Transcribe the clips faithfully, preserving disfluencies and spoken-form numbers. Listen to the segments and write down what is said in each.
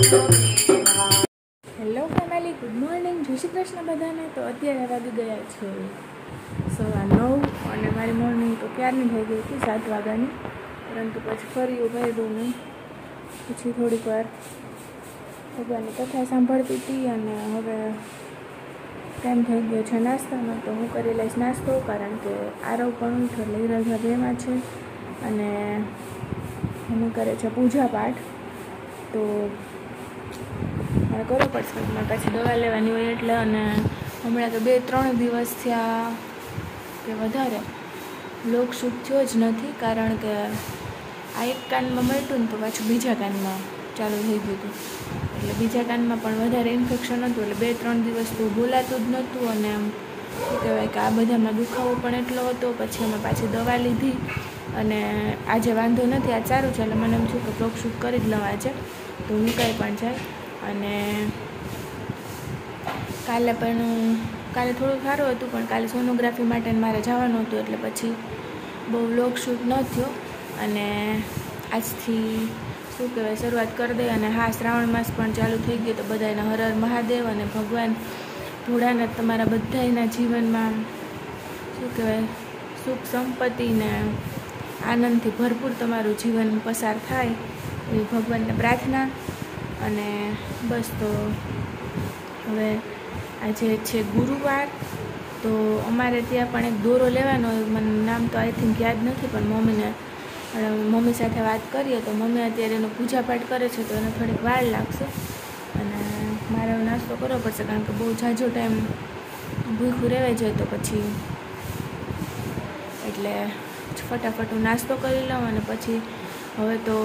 Hello family, good morning, જય શ્રી કૃષ્ણ બધાને. તો અત્યારે વાગી ગયા છે સવા નવ અને મારી મોર્નિંગ તો ક્યારની થઈ ગઈ હતી, સાત વાગ્યાની. પરંતુ પછી ફરી ઉભાર્યું નહીં, પછી થોડીક વાર ભગવાનની કથા સાંભળતી હતી અને હવે ટાઈમ થઈ ગયો છે નાસ્તાનો. તો હું કરી લઈશ નાસ્તો, કારણ કે આરવ પણ ઉઠ એટલે રજા બેમાં છે અને મમ્મી કરે છે પૂજા પાઠ. તો મારે કરવો પડશે, મારે પાછી દવા લેવાની હોય એટલે. અને હમણાં તો બે ત્રણ દિવસ થયા કે વધારે લોકશૂટ થયો જ નથી, કારણ કે આ એક કાનમાં મળતું ને તો પાછું બીજા કાનમાં ચાલુ થઈ ગયું હતું. એટલે બીજા કાનમાં પણ વધારે ઇન્ફેક્શન હતું, એટલે બે ત્રણ દિવસ તો બોલાતું જ નહોતું. અને એમ શું કહેવાય કે આ બધામાં દુખાવો પણ એટલો હતો. પછી અમે પાછી દવા લીધી અને આજે વાંધો નથી, આ સારું છે. એટલે મને એમ થયું કે બ્લોગ શૂટ કરી જ લઉં આજે, તો મુકાઈ પણ જાય. અને કાલે પણ કાલે થોડું સારું હતું, પણ કાલે સોનોગ્રાફી માટે મારે જવાનું હતું, એટલે પછી બહુ બ્લોગ શૂટ ન થયો. અને આજથી શું કહેવાય શરૂઆત કરી દે. અને હા, શ્રાવણ માસ પણ ચાલુ થઈ ગયો, તો બધાના હર હર મહાદેવ. અને ભગવાન ભોળાનાથ તમારા બધાના જીવનમાં શું કહેવાય સુખ સંપત્તિને આનંદથી ભરપૂર તમારું જીવન પસાર થાય એવી ભગવાનને પ્રાર્થના. અને બસ, તો હવે આજે છે ગુરુવાર, તો અમારે ત્યાં પણ એક દોરો લેવાનો હોય. મને નામ તો આઈ થિંક યાદ નથી, પણ મમ્મીને મમ્મી સાથે વાત કરીએ તો મમ્મી અત્યારે એનો પૂજાપાઠ કરે છે, તો એને થોડીક વાર લાગશે. અને મારે નાસ્તો કરવો પડશે, કારણ કે બહુ ઝાઝો ટાઈમ ભૂખ્યું રહેવાય જાય તો પછી એટલે ફટાફટ હું નાસ્તો કરી લઉં. અને પછી હવે તો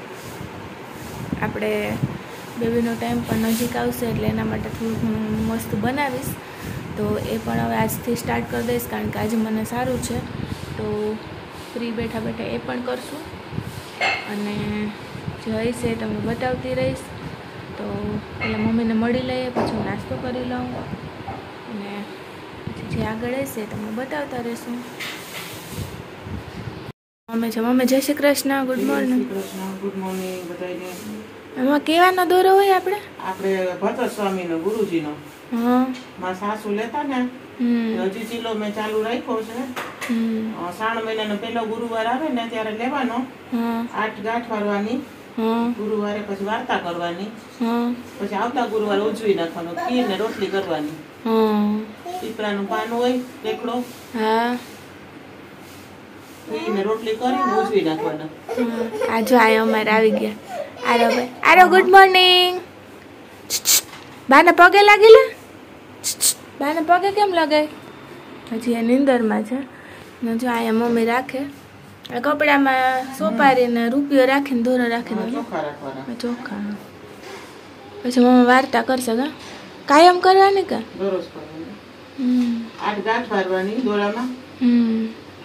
આપણે બેબીનો ટાઈમ પણ નજીક આવશે, એટલે એના માટે થોડુંક હું મસ્ત બનાવીશ. તો એ પણ હવે આજથી સ્ટાર્ટ કરી દઈશ, કારણ કે આજે મને સારું છે. તો ફ્રી બેઠા બેઠા એ પણ કરશું અને જે હશે એ તમને બતાવતી રહીશ. તો પહેલાં મમ્મીને મળી લઈએ, પછી હું નાસ્તો કરી લઉં અને પછી જે આગળ હશે એ તમને બતાવતા રહીશું. મમ્મી છે. મમ્મી જય Shri Krishna, good morning. Good morning બધાને. એમાં કેવાનો દોરો હોય આપણે? આપણે ભટ્ટ સ્વામીનો, ગુરુજીનો. હા, મારા સાસુ લેતા ને, હજી ચીલો મેં ચાલુ રાખ્યો છે. શ્રાવણ મહિનાનો પહેલો ગુરુવાર આવે ને ત્યારે લેવાનો, આઠ ગાંઠ વાળવાની, ગુરુવારે પછી વાર્તા કરવાની, પછી આવતા ગુરુવારે ઉજવી નાખવાનું, ખીર ને રોટલી કરવાની, પીપળાનું પાન હોય રેકડો, ને રોટલી કરીને ઉજવી નાખવાના. આ જો આ અમારે આવી ગયા. આરો ભાઈ, આરો ગુડ મોર્નિંગ. બાને પગે લાગેલા? બાને પગે કેમ લગાય? હજી એ નીંદરમાં છે. ને જો અહીંયા મમ્મી રાખે કપડામાં સોપારીને રૂપિયો રાખીને દોરો રાખીને ચોખા રાખવાના. ચોખા. પછી મમ્મી વાર્તા કરશે કા કાયમ કરવાની કા દોરો જ કરવાનો. આઠ ગાંઠ વાળવાની દોરામાં. હમ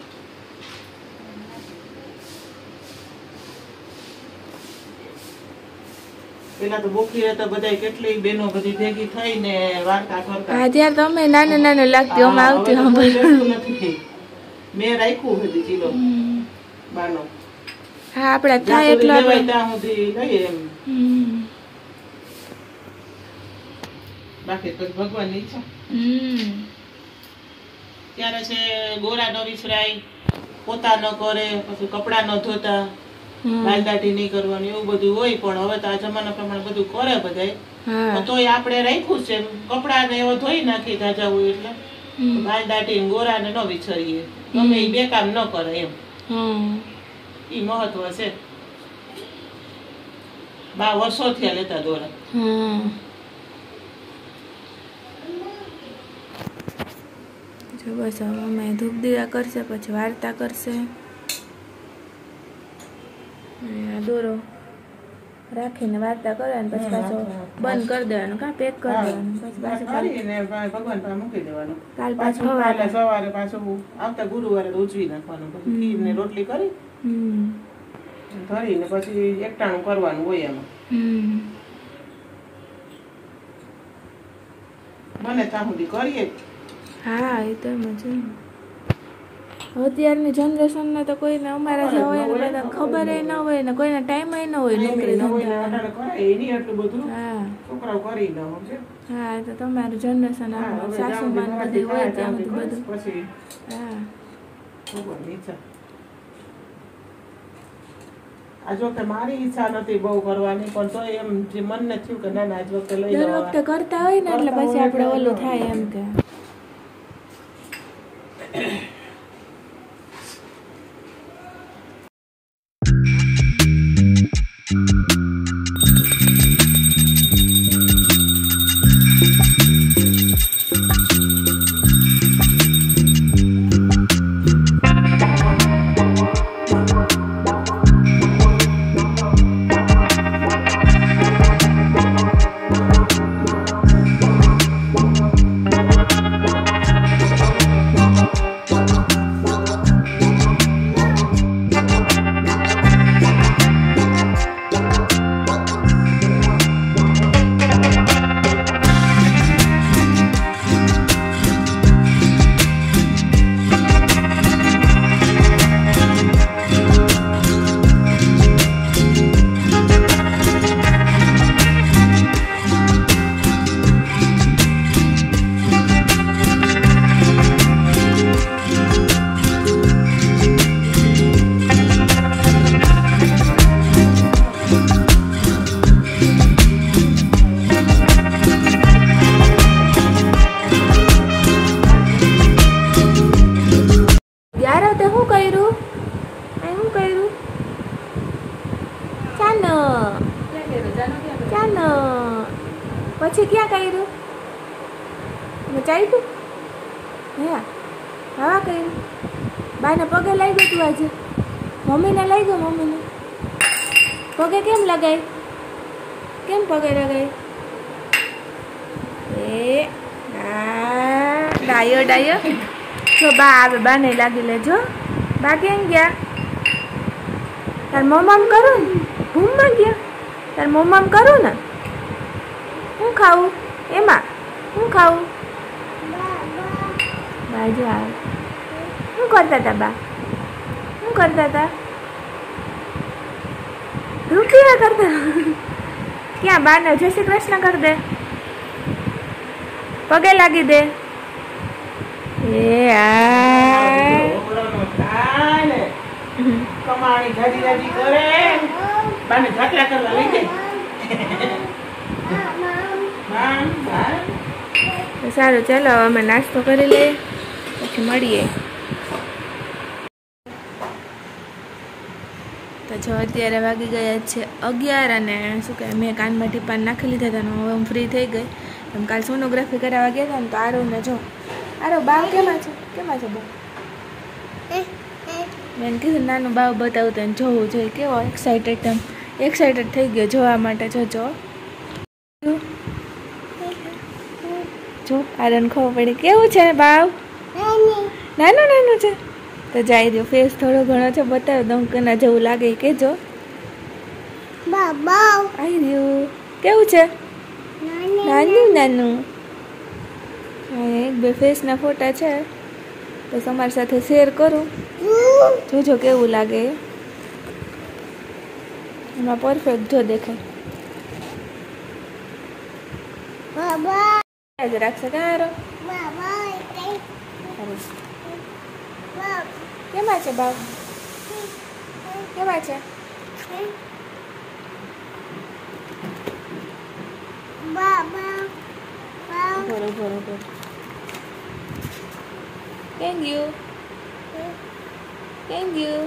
પેલા તો બોખી હતા બધા, કેટલી બેનો બધી ભેગી થઈને વાર્તા કરતા. હા, ત્યારે તો અમે નાને નાને લાગતી, અમે આવતી નથી. મેં રાખ્યું બધી ચીલો બાનો. હા, આપડા થાય એટલો ત્યાં સુધી લઈએ એમ. બાકી પછી ભગવાનની ઈચ્છા. ત્યારે છે ગોરા ન વિસરાય, પોતા ન કરે, પછી કપડા ન ધોતા, બાલદાટી નહીં કરવાની, એવું બધું હોય. પણ હવે તો આ જમાના પ્રમાણે બધું કરે બધાય, તોય આપણે રાખ્યું છે. કપડા ને એવો ધોઈ નાખી તાજા હોય એટલે બાલદાટી ગોરા ને ન વિસરીએ, ગમે એ બે કામ ન કરે એમ. ઈ મહત્વ છે. બા વર્ષો થયા લેતા દોરા. જો બસ હવે અમે ધૂપ દીવા કરશે, પછી વાર્તા કરશે. દોરો રાખીને વાર્તા કરવાની, પછી પાછો બંધ કરી દેવાનું, કા પેક કરી દેવાનું, પછી પાછું ભગવાન પાસે મૂકી દેવાનું. કાલ પાછું સવારે પાછું આવતા ગુરુવારે ઉજવી નાખવાનું. પછી ખીર ને રોટલી કરી ધરીને પછી એકટાણું કરવાનું હોય એમાં. બને ત્યાં સુધી કરીએ. હા, એ તો એમ જ. અત્યારની જનરેશનને તો કોઈને અમારા જે હોય ને બધા ખબર ન હોય ને કોઈને ટાઈમ ન હોય નોકરી ધંધા. હા છોકરાઓ કરી ન સમજે. હા તો તમારું જનરેશન સાસુમાન બધી હોય ત્યાં બધું પછી હા ખબર ઈચ્છા. આજ વખતે મારી ઈચ્છા નથી બહુ કરવાની પણ તો એમ જે મનને થયું કે ના ના આજ વખતે લઈ દર વખતે કરતા હોય ને એટલે પછી આપણે ઓલું થાય એમ કે પછી ક્યાં કર્યું ચાલ્યું હા હા કર્યું બાને પગે લાગ્યું તું આજે મમ્મીને લાગ્યો મમ્મીને પગે કેમ લગાય કેમ પગે લગાય એ ડાયો ડાયો જો બા આવે બાને લાગી લેજો બા કેમ ગયા તાર મમ્મામ કરું ને ભૂમમાં ગયા તાર મમ્મામ કરું ને હું ખાવું એમાં હું ખાવું બાજુ આવે શું કરતા હતા બા શું કરતા હતા રૂપિયા કરતા ક્યાં બાને જય શ્રી કૃષ્ણ કર દે પગે લાગી દે એ આ કમાણી જાજી જાજી કરે બાને જાત્રા કરવા લઈ જાય. સારું ચાલો અમે નાસ્તો કરી લઈએ પછી મળીએ. તો જો અત્યારે વાગી ગયા છે અગિયાર અને શું કહે મેં કાનમાં ટીપાન નાખી લીધા હતા હવે હું ફ્રી થઈ ગઈ. તમે કાલ સોનોગ્રાફી કરાવવા ગયા હતા ને તો આરોને જો આરો બાવ કેમાં છે કેમાં છે બહુ મેં કીધું નાનું બાવ બતાવું તો જોવું જોઈએ કેવો એક્સાઇટેડ એમ એક્સાઇટેડ થઈ ગયો જોવા માટે. જો જો જો આરન ખબર પડી કેવું છે બાવ નાનું નાનું છે તો જાય રહ્યો ફેસ થોડો ઘણો છે બતાવો દઉં કેના જેવું લાગે કેજો આવી રહ્યું કેવું છે નાનું નાનું. એક બે ફેસના ફોટા છે તો તમારી સાથે શેર કરું જોજો કેવું લાગે એમાં પરફેક્ટ જો દેખાય જ રાખશે કારો કેમાં છે બાપ કેમાં છે બરોબર બરોબર થેન્ક યુ થેન્ક યુ.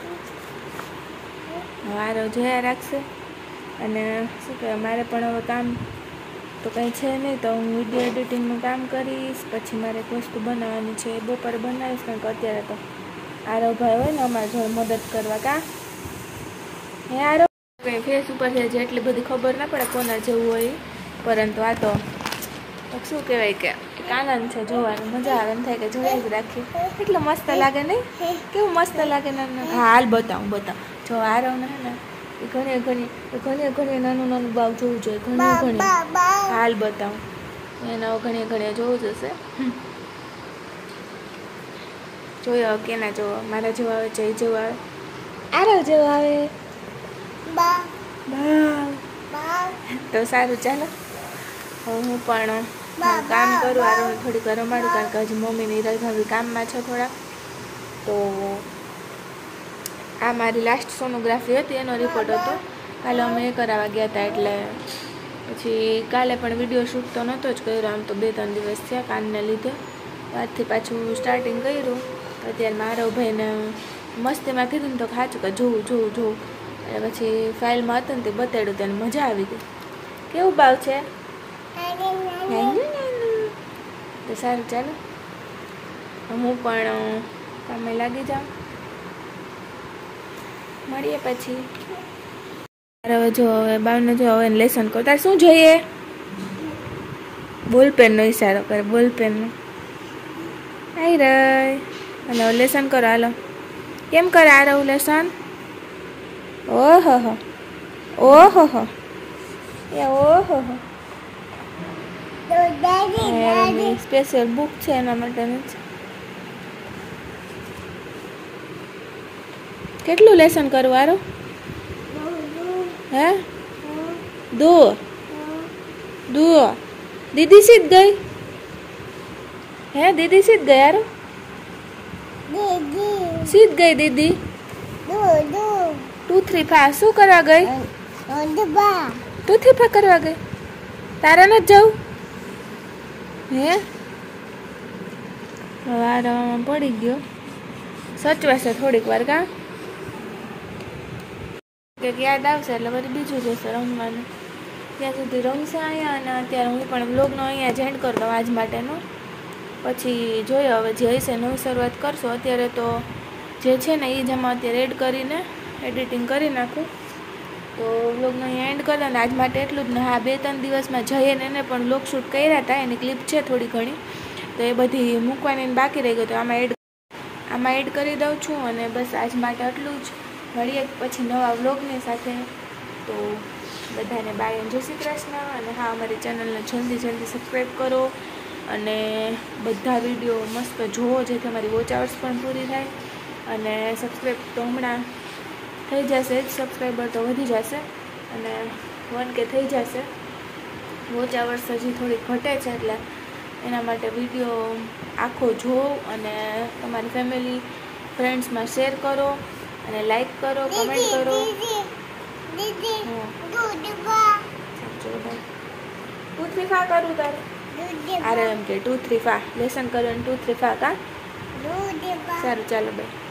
વારો જોયા રાખશે અને શું કહેવાય મારે પણ હવે કામ તો કંઈ છે નહીં તો હું વિડીયો એડિટિંગનું કામ કરીશ પછી મારે એક વસ્તુ બનાવવાની છે એ બપોરે બનાવીશ કારણ કે અત્યારે તો આરવ ભાઈ હોય ને અમારે જોડે મદદ કરવા કા હે આરવ કંઈ ફેસ ઉપર છે જે એટલી બધી ખબર ના પડે કોના જેવું હોય પરંતુ આ તો શું કહેવાય કે એક આનંદ છે જોવાનું મજા આવે એમ થાય કે જોઈ જ રાખીએ એટલું મસ્ત લાગે નહીં કેવું મસ્ત લાગે નાનું હા હાલ બતાવું બતાવું જો આરવ ને હે ને એ ઘણી ઘણી ઘણી ઘણી નાનું નાનું બાવ જોવું જોઈએ ઘણી ઘણી હાલ બતાવું એને ઘણી ઘણી જોવું જશે જોયો કેના જોવો, મારા જેવો આવે, જય જેવો આવે, આરવ જેવો આવે, બા બા. તો સારું ચાલો, હવે હું પણ કામ કરું, આરવને થોડીક વાર રમાડું, કારણ કે હજી મમ્મી ની હિરલ ભાભી કામમાં છે થોડા. તો આ મારી લાસ્ટ સોનોગ્રાફી હતી, એનો રિપોર્ટ હતો. કાલે અમે એ કરાવવા ગયા હતા, એટલે પછી કાલે પણ વિડીયો શૂટ તો નહોતો જ કર્યો, આમ તો બે ત્રણ દિવસ થયા કાનને લીધે. આજથી પાછું સ્ટાર્ટિંગ કર્યું. અત્યારે મારો ભાઈને મસ્તીમાં કીધું ને તો સાચું કે જોવું જોવું જોવું, એટલે પછી ફાઇલમાં હતું ને તે બતાડ્યું, તેને મજા આવી ગઈ. કેવું ભાવ છે? તો સારું ચાલો, હું પણ કામે લાગી જાઉં, મળીએ પછી. હવે જો હવે બાવને જો હવે લેસન કરો. તારે શું જોઈએ? બોલપેનનો ઈશારો કરે, બોલપેનનો. આઈ રહી. હાલો લેસન કરો, હાલો. કેમ કરે આ રહું લેસન? ઓહો હો ઓહો હો એ ઓહો હો. સ્પેશિયલ બુક છે એના માટેની જ. કેટલું લેસન કરવું આરો? હે દો દો. દીદી સીધ ગઈ? હે દીદી સીધ ગઈ આરો? સીધ ગઈ દીદી? ટુ થ્રી ફા શું કરવા ગઈ? ટુ થ્રી ફા કરવા ગઈ? તારા નથી જવું? હે વારમાં પડી ગયો, સચવાશે થોડીક વાર. કા કંઈક યાદ આવશે એટલે પછી બીજું જશે રમવાનું. ત્યાં સુધી રમશે અહીંયા, અને અત્યારે હું પણ બ્લોગનો અહીંયા જ એન્ડ કરી દઉં આજ માટેનો. પછી જોઈએ હવે જે હશે નવી શરૂઆત કરશો. અત્યારે તો જે છે ને એ જ આમાં અત્યારે એડ કરીને એડિટિંગ કરી નાખું, તો બ્લોગનો અહીંયા એન્ડ કરી દઉં. આજ માટે એટલું જ ને. હા, બે ત્રણ દિવસમાં જઈને એને પણ બ્લોગ શૂટ કર્યા હતા, એની ક્લિપ છે થોડી ઘણી, તો એ બધી મૂકવાની બાકી રહી ગઈ, તો આમાં એડ આમાં એડ કરી દઉં છું. અને બસ આજ માટે આટલું જ. મળીએ પછી નવા વ્લોગની સાથે. તો બધાને બાય, જય શ્રી કૃષ્ણ. અને હા, અમારી ચેનલને જલ્દી જલ્દી સબસ્ક્રાઈબ કરો, અને બધા વિડીયો મસ્ત જુઓ, જેથી અમારી વોચ અવર્સ પણ પૂરી થાય. અને સબસ્ક્રાઈબ તો હમણાં થઈ જશે જ, સબસ્ક્રાઈબર તો વધી જશે, અને વન કે થઈ જશે. વોચ અવર્સ હજી થોડીક ઘટે છે, એટલે એના માટે વિડીયો આખો જુઓ, અને તમારી ફેમિલી ફ્રેન્ડ્સમાં શેર કરો, અને લાઈક કરો, કમેન્ટ કરો. ટુ થ્રી ફા કરું તારે? અરે એમ કે ટુ થ્રી ફા લેસન કરો, ટુ થ્રી ફા. કા સારું ચાલો બાય.